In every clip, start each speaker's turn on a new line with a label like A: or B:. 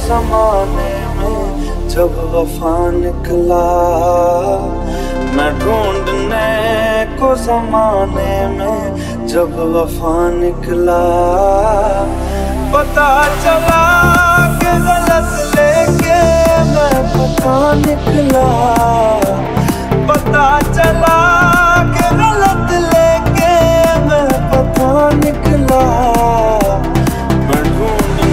A: जमाने में जब वफा निकला, मैं ढूंढने को जमाने में जब वफा निकला। पता चला कि गलत लेके मैं पता निकला, पता चला कि गलत लेके मैं पता निकला। मैं ढूंढने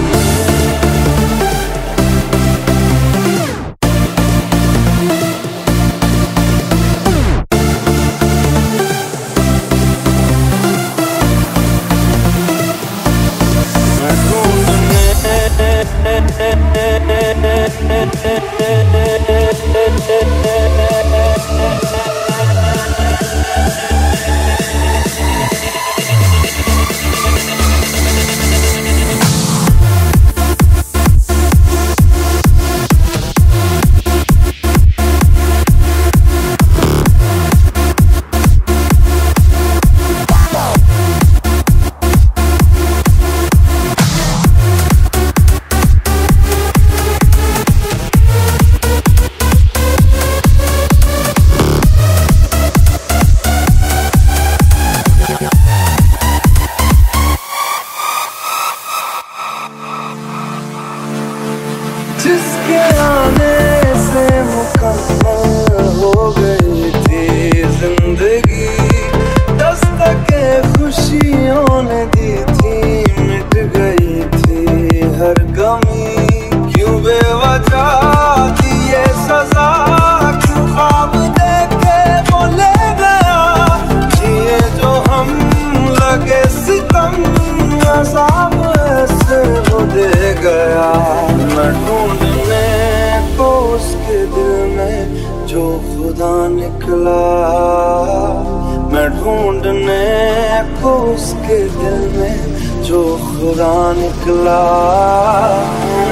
A: जिसके आने से मुकम्मल हो गई थी जिंदगी, दस्तके खुशियों ने दी थी, मिट गई थी हर गमी। क्यों बेवजह दी ये सजा, क्यों ख्वाब देखे वो ले गया, जिए जो हम लगे सितम, अज़ाब ऐसे वो दे गया। मैं ढूंढने को उसके दिल में जो खुदा निकला, मैं ढूंढने को उसके दिल में जो खुदा निकला।